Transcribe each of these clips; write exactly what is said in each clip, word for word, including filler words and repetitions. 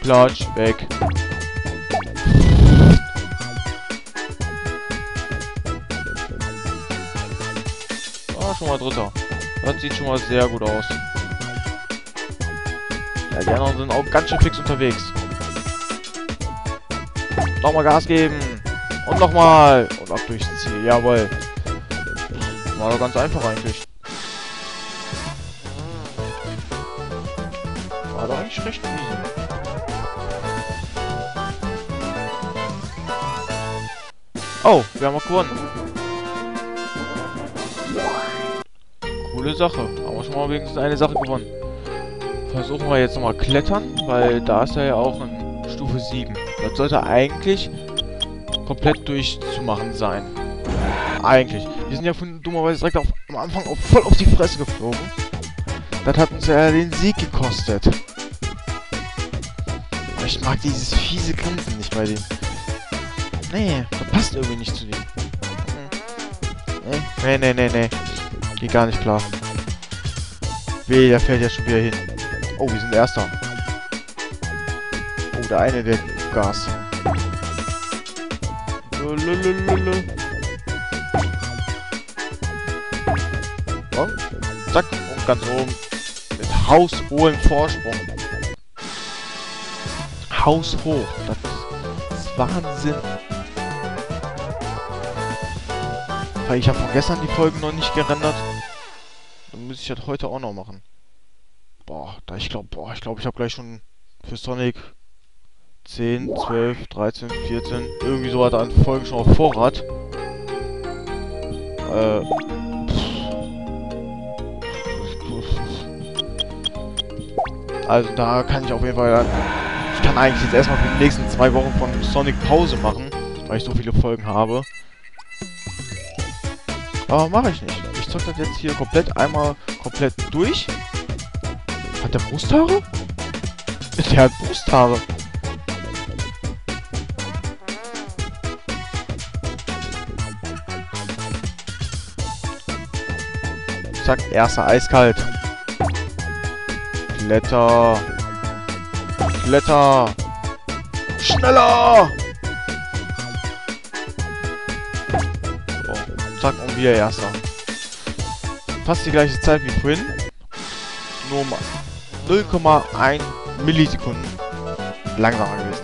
Klatsch, weg. Ah, schon mal dritter. Das sieht schon mal sehr gut aus. Ja, die anderen sind auch ganz schön fix unterwegs. Nochmal Gas geben. Und nochmal. Und ab durchs Ziel. Jawohl. War doch ganz einfach eigentlich. War doch eigentlich recht easy. Oh, wir haben auch gewonnen. Coole Sache. Haben wir schon mal wenigstens eine Sache gewonnen. Versuchen wir jetzt nochmal klettern, weil da ist er ja auch in Stufe sieben. Das sollte eigentlich komplett durchzumachen sein. Eigentlich. Wir sind ja von dummerweise direkt auf, am Anfang auf, voll auf die Fresse geflogen. Das hat uns ja den Sieg gekostet. Aber ich mag dieses fiese Grinsen nicht bei dem. Nee, das passt irgendwie nicht zu dem. Nee, nee, nee, nee. Geht gar nicht klar. Weh, der fällt ja schon wieder hin. Oh, wir sind Erster. Oh, der eine, der Gas. Lulululul. Und zack, und ganz oben. Mit haushohem Vorsprung. Haushoch. Das ist Wahnsinn. Weil ich habe von gestern die Folgen noch nicht gerendert. Dann muss ich das heute auch noch machen. Boah, da ich glaube, boah, ich glaube, ich habe gleich schon für Sonic zehn, zwölf, dreizehn, vierzehn, irgendwie so hat er an Folgen schon auf Vorrat. Äh. Also da kann ich auf jeden Fall. Ich kann eigentlich jetzt erstmal für die nächsten zwei Wochen von Sonic Pause machen, weil ich so viele Folgen habe. Aber mache ich nicht. Ich zock das jetzt hier komplett einmal komplett durch. Hat der Brusthaare? Der hat Brusthaare. Zack, erster eiskalt. Kletter. Kletter. Schneller! So, zack, und wieder erster. Fast die gleiche Zeit wie vorhin. Nur mal null Komma eins Millisekunden langsamer gewesen.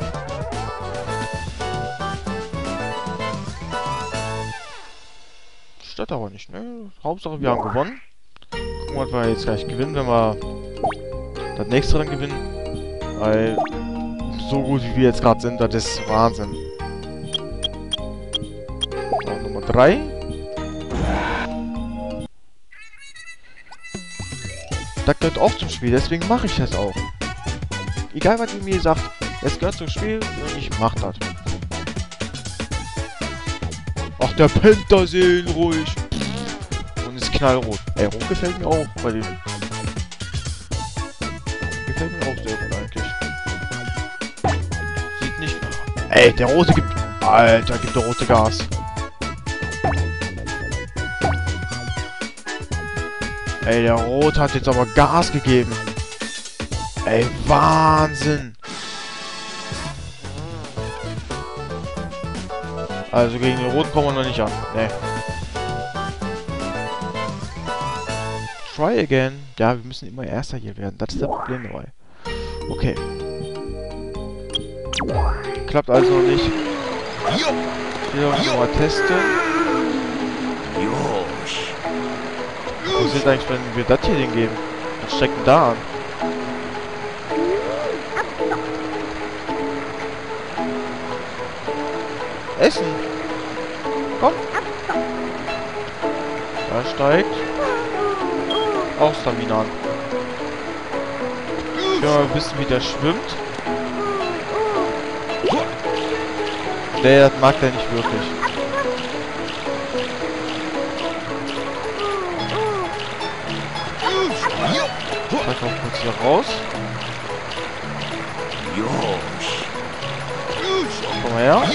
Stört aber nicht, ne? Hauptsache wir haben gewonnen. Gucken wir, ob wir jetzt gleich gewinnen, wenn wir das nächste dann gewinnen. Weil so gut wie wir jetzt gerade sind, das ist Wahnsinn. So, Nummer drei. Das gehört auch zum Spiel, deswegen mache ich das auch. Egal was ihr mir sagt, es gehört zum Spiel und ich mach das. Ach, der pennt da seelenruhig. Und ist knallrot. Ey, rot gefällt mir auch bei dem. Gefällt mir auch sehr gut eigentlich. Sieht nicht... Ey, der rote gibt... Alter, gibt der rote Gas. Ey, der Rot hat jetzt aber Gas gegeben. Ey, Wahnsinn. Also gegen den Roten kommen wir noch nicht an. Nee. Try again. Ja, wir müssen immer Erster hier werden. Das ist das Problem dabei. Okay. Klappt also noch nicht. Hier nochmal testen. Was ist eigentlich, wenn wir das hier hingeben? Was steckt denn da an? Essen! Komm! Da steigt auch Stamina an. Ich will mal wissen, wie der schwimmt. Der das mag der nicht wirklich. Ich noch kurz hier raus. Komm mal her.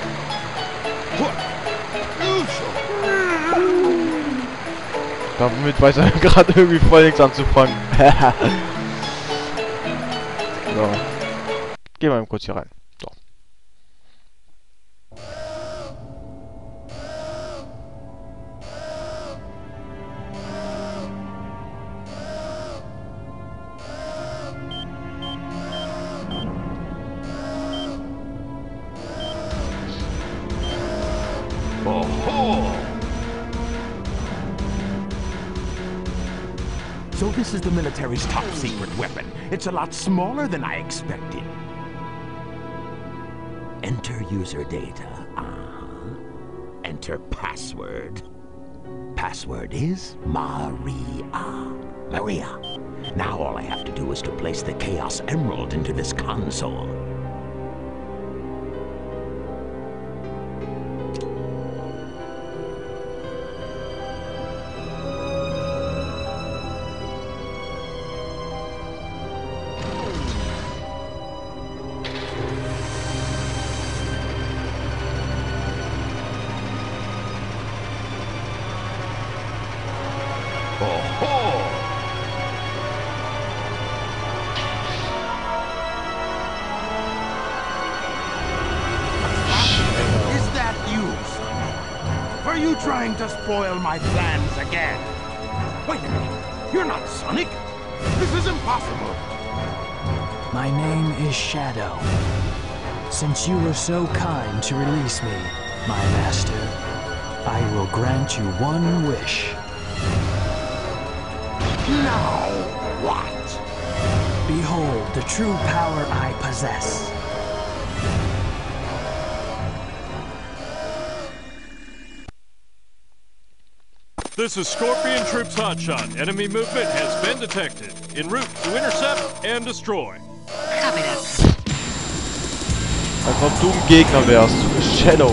Damit weiß er gerade irgendwie voll nichts anzufangen. So. Gehen wir mal kurz hier rein. So. Oh-ho! So this is the military's top secret weapon. It's a lot smaller than I expected. Enter user data. Uh-huh. Enter password. Password is Maria. Maria. Now all I have to do is to place the Chaos Emerald into this console. Are you trying to spoil my plans again? Wait a minute. You're not Sonic. This is impossible. My name is Shadow. Since you were so kind to release me, my master, I will grant you one wish. Now, what? Behold the true power I possess. This is Scorpion Troops Hotshot. Enemy movement has been detected. En route to intercept and destroy. Copy that. Als ob du ein Gegner wärst. Shadow.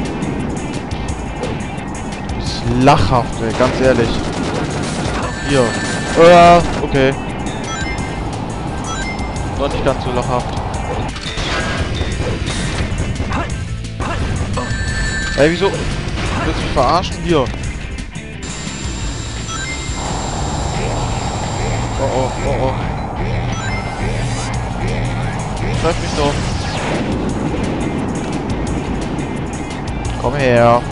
Das ist lachhaft, ey, ganz ehrlich. Hier. Uh, okay. Doch nicht ganz so lachhaft. Ey, wieso? Willst du mich verarschen? Hier. Oh oh, oh oh. Treff mich doch. Komm her.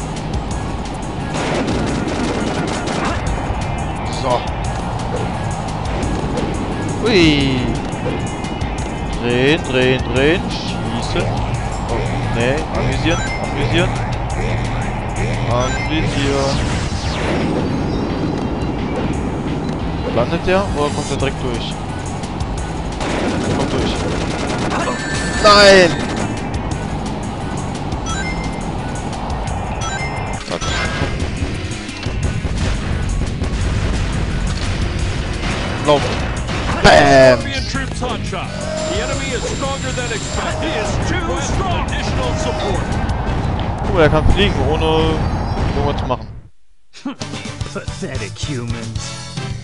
So. Ui. Drehen, drehen, drehen. Schießen. Oh, nee. Anvisieren, anvisieren. Anvisieren. Landet der oder kommt er direkt durch? Der kommt durch. Nein! Zack. Lauf. Bam! Scorpion Troops Hotshot. The enemy is stronger than expected. He is too strong. Additional support. Guck mal, er kann fliegen, ohne irgendwas zu machen. Pathetic humans.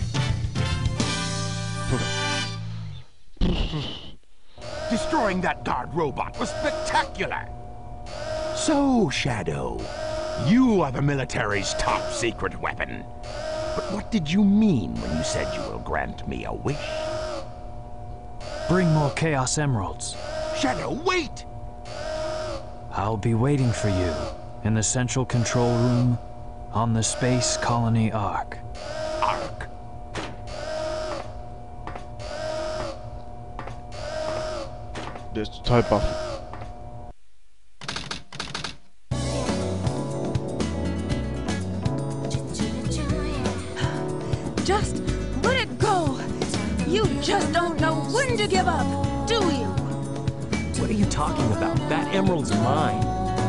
Destroying that guard robot was spectacular. So, Shadow, you are the military's top secret weapon. But what did you mean when you said you will grant me a wish? Bring more Chaos Emeralds. Shadow, wait! I'll be waiting for you in the central control room on the Space Colony Ark. Ark? Der ist total baff. Just let it go. You just don't know when to give up, do you? What are you talking about? That emerald's mine.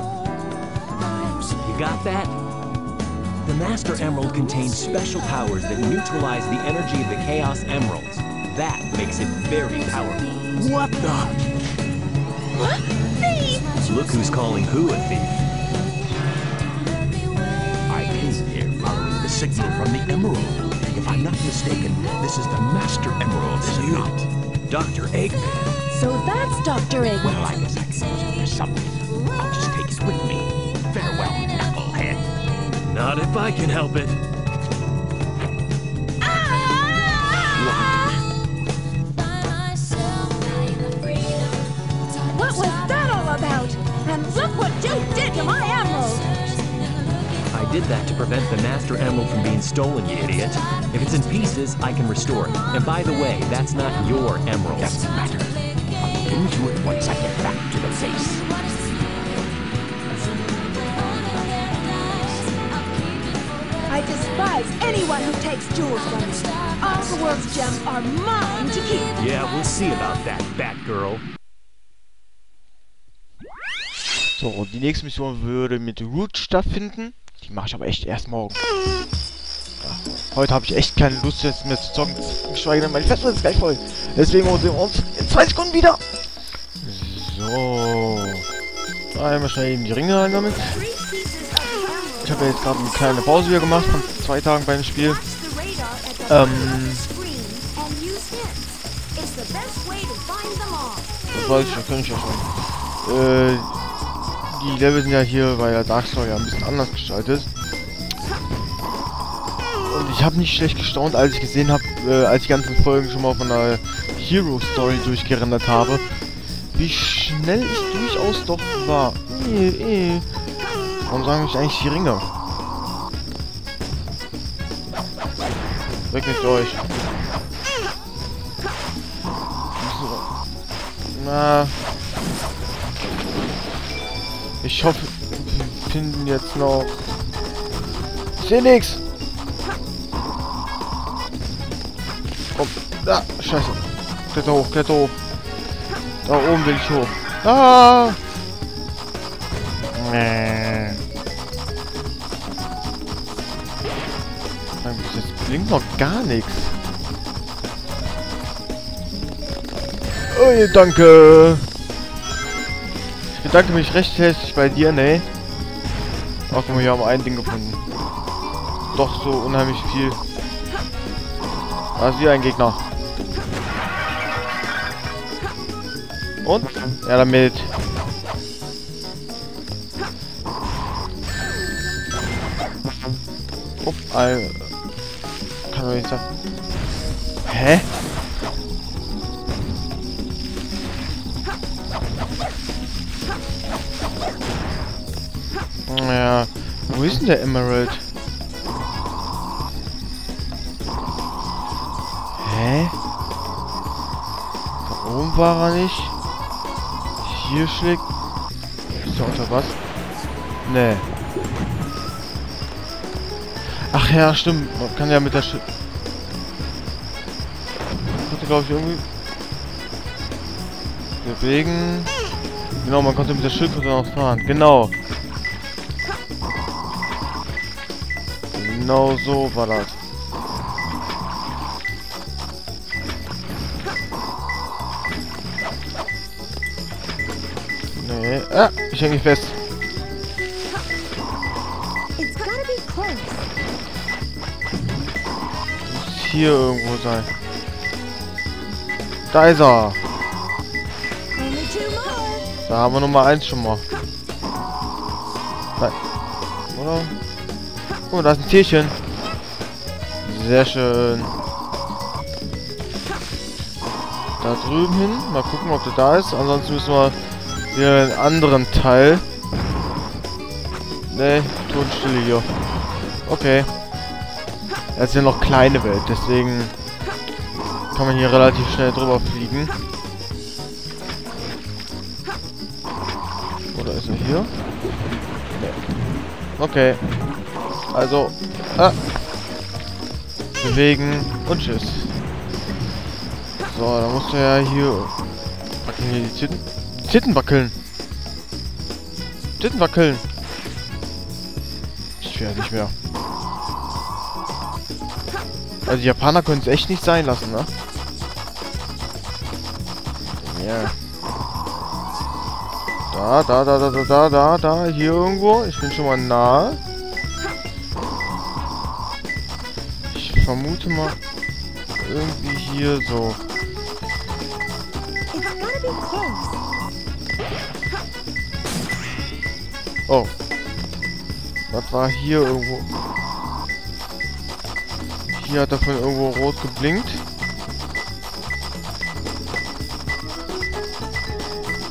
You got that? The Master Emerald contains special powers that neutralize the energy of the Chaos Emeralds. That makes it very powerful. What the? What? Thief! Look who's calling who a thief. I came here following the signal from the Emerald. If I'm not mistaken, this is the Master Emerald, is it not? Doctor Eggman. So that's Doctor Eggman. Well, I guess I can use it for something. I'll just take it with me. Farewell, knucklehead. Not if I can help it. did that to prevent the Master Emerald from being stolen, you idiot. If it's in pieces, I can restore it. And by the way, that's not your emerald. Doesn't matter. I'll get into it once I get back to the base. I despise anyone who takes jewels from me. All the world's gems are mine to keep. Yeah, we'll see about that, Batgirl. So, die nächste Mission würde mit Root stattfinden. Die mache ich aber echt erst morgen. Ja, heute habe ich echt keine Lust jetzt mehr zu zocken. Geschweige denn, mein Festplatte ist gleich voll. Deswegen sehen wir uns in zwei Sekunden wieder. So. Einmal schnell eben die Ringe einsammeln. Ich habe ja jetzt gerade eine kleine Pause wieder gemacht von zwei Tagen beim Spiel. Ähm. Das weiß ich, das kann ich ja schon. Äh, die Level sind ja hier bei der Dark Story ja ein bisschen anders gestaltet. Und ich habe nicht schlecht gestaunt, als ich gesehen habe, äh, als ich die ganzen Folgen schon mal von der Hero Story durchgerendert habe, wie schnell ich durchaus doch war. Äh, äh. Warum sagen mich eigentlich die Ringe? Weg mit euch. Na. Ich hoffe, wir finden jetzt noch. Ich seh nix! Komm. Da, scheiße. Kletter hoch, kletter hoch. Da oben will ich hoch. Ah! Nee. Das blinkt noch gar nichts. Oh, danke. Ich bedanke mich recht herzlich bei dir, ne? Ach, guck mal, hier haben wir ein Ding gefunden. Doch so unheimlich viel. Da ist wieder ein Gegner. Und? Ja, damit. Upp, ein... Kann doch nicht sein. Hä? Ja, wo ist denn der Emerald? Hä? Da oben war er nicht. Hier schlägt... Ist er unter was? Nee. Ach ja, stimmt. Man kann ja mit der Schild... Konnte, glaube ich, irgendwie... bewegen. Genau, man konnte mit der Schildkröte noch fahren. Genau. Genau so war das. Nee. Ah, ich hänge fest. Muss hier irgendwo sein. Da ist er. Da haben wir Nummer eins schon mal. Nein. Oder? Oh, da ist ein Tierchen. Sehr schön. Da drüben hin. Mal gucken, ob der da ist. Ansonsten müssen wir wieder einen anderen Teil. Ne, Totenstille hier. Okay. Das ist ja noch kleine Welt, deswegen kann man hier relativ schnell drüber fliegen. Oder ist er hier? Ne. Okay. Also, ah. bewegen und tschüss. So, dann musst du ja hier wackeln hier die Titten. Die Titten wackeln. Titten wackeln. Ich werde nicht mehr. Also die Japaner können es echt nicht sein lassen, ne? Ja. Da, da, da, da, da, da, da, da, hier irgendwo. Ich bin schon mal nah. Ich vermute mal irgendwie hier so. Oh. Was war hier irgendwo? Hier hat er von irgendwo rot geblinkt.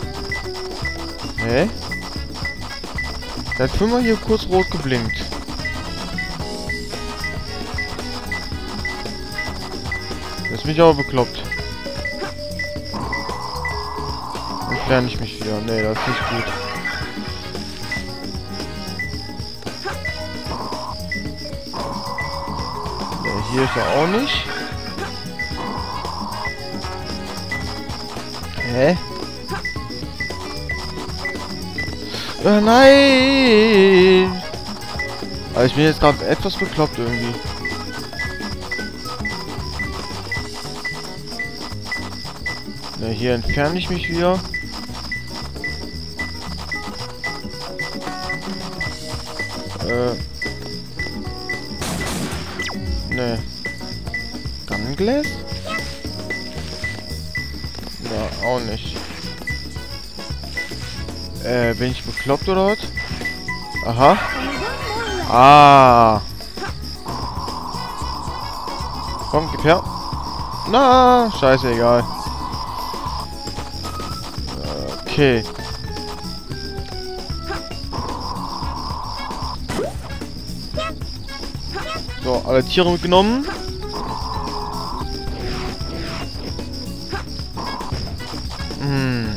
Hä? Der hat fünfmal hier kurz rot geblinkt. bin ich aber bekloppt. Entferne ich mich wieder. Nee, das ist nicht gut. Ja, hier ist er auch nicht. Hä? Äh, nein! Aber ich bin jetzt gerade etwas bekloppt irgendwie. Ja, hier entferne ich mich wieder. Äh. Ne. Gunglass? Ja, auch nicht. Äh, bin ich bekloppt oder was? Aha. Ah. Komm, gib her. Na, scheiße, egal. Okay. So, alle Tiere mitgenommen. Hm.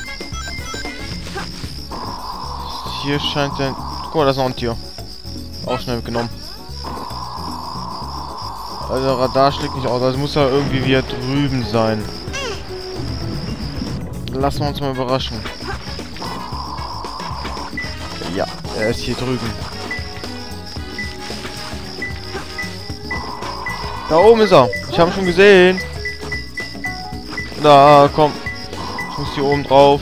Hier scheint ein... Guck mal, da ist noch ein Tier. Auch schnell mitgenommen. Also Radar schlägt nicht aus. Also muss er irgendwie wieder drüben sein. Lassen wir uns mal überraschen. Ja, er ist hier drüben. Da oben ist er. Ich habe ihn schon gesehen. Da, komm. Ich muss hier oben drauf.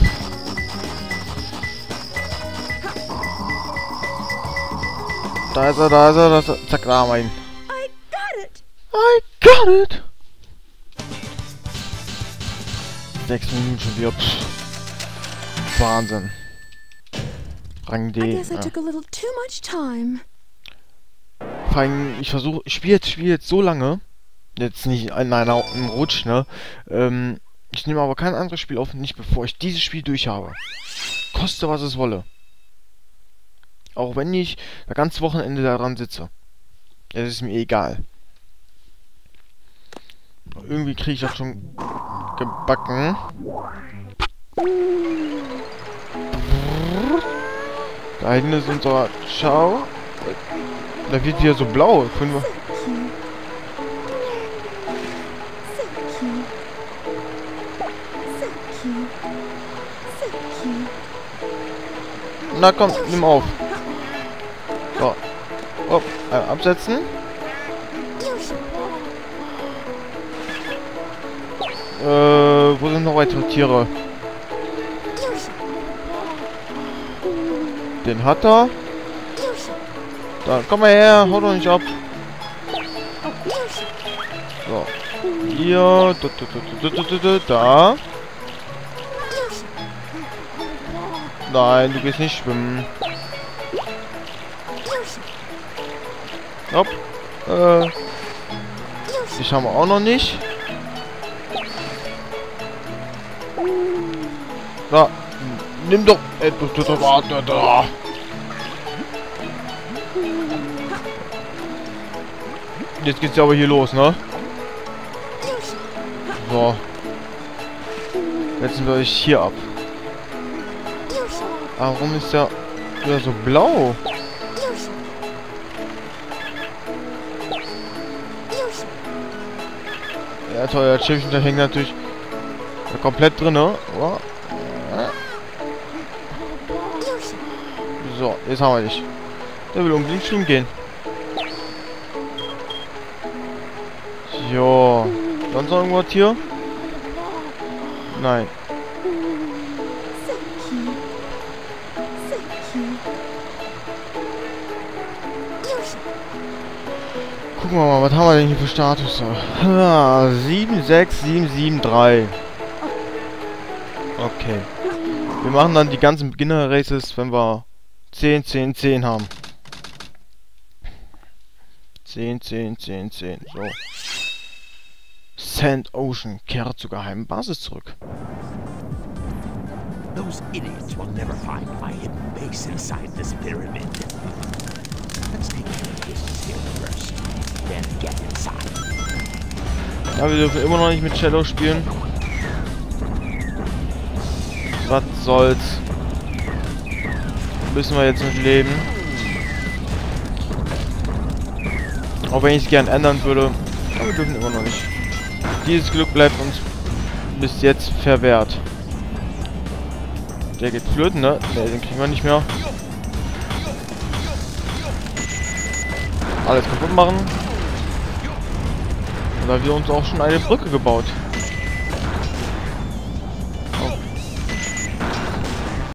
Da ist er, da ist er, da ist er. Zack, da haben wir ihn. I got it! I got it! Sechs Minuten schon wieder. Pff. Wahnsinn. Rang D. I guess I Ja. took a little too much time. Vor allem, ich versuche, ich spiele jetzt, spiele jetzt so lange. Jetzt nicht in einer im Rutsch, ne? Ähm, ich nehme aber kein anderes Spiel auf, nicht bevor ich dieses Spiel durch habe. Koste, was es wolle. Auch wenn ich das ganze Wochenende daran sitze. Es ist mir egal. Irgendwie kriege ich das schon gebacken. Da hinten ist unser Schau. Da wird wieder so blau. Können wir... So cute. So cute. So cute. Na komm, nimm auf. So. Hopp, äh, absetzen. Äh, wo sind noch weitere Tiere? Den hat er. Da, komm mal her, hau doch nicht ab. So. Hier. Da. da, da, da, da, da. Nein, du gehst nicht schwimmen. Hopp. Äh. Ich haben wir auch noch nicht. Da. Nimm doch. Äh, da, da, da, da. Jetzt geht's ja aber hier los, ne? So. Setzen wir euch hier ab. Ah, warum ist der wieder so blau? Ja toll, das Schiffchen da hängt natürlich komplett drin, ne? Oh. So, jetzt haben wir dich. Der will unbedingt schwimmen gehen. Jo. Sonst noch irgendwas hier? Nein. Gucken wir mal, was haben wir denn hier für Status? Ah, sieben sechs sieben sieben drei. Okay. Wir machen dann die ganzen Beginner-Races, wenn wir zehn, zehn, zehn haben. zehn, zehn, zehn, zehn. So. Sand Ocean kehrt zur geheimen Basis zurück. Those idiots will never find my hidden base inside this pyramid. Let's take care of business here first, then get inside. Ja, wir dürfen immer noch nicht mit Shadow spielen. Was soll's. Müssen wir jetzt mit leben. Auch wenn ich es gern ändern würde. Aber wir dürfen immer noch nicht. Dieses Glück bleibt uns bis jetzt verwehrt. Der geht flöten, ne? Ne, den kriegen wir nicht mehr. Alles kaputt machen. Und da haben wir uns auch schon eine Brücke gebaut.